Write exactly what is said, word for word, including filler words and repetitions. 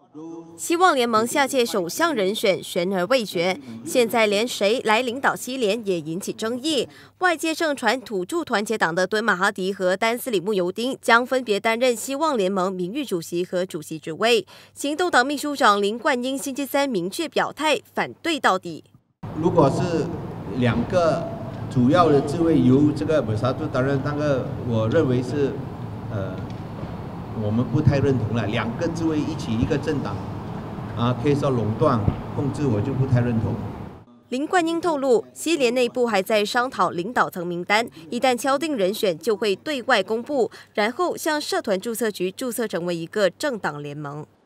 希望联盟下届首相人选悬而未决，现在连谁来领导希联也引起争议。外界盛传土著团结党的敦马哈迪和丹斯里慕尤丁将分别担任希望联盟名誉主席和主席职位。行动党秘书长林冠英星期三明确表态，反对到底。 如果是两个主要的职位由这个Bersatu担任，那个我认为是呃。我们不太认同了，两个职位一起一个政党，啊，可以说垄断控制，我就不太认同。 林冠英透露，希联内部还在商讨领导层名单，一旦敲定人选，就会对外公布，然后向社团注册局注册成为一个政党联盟。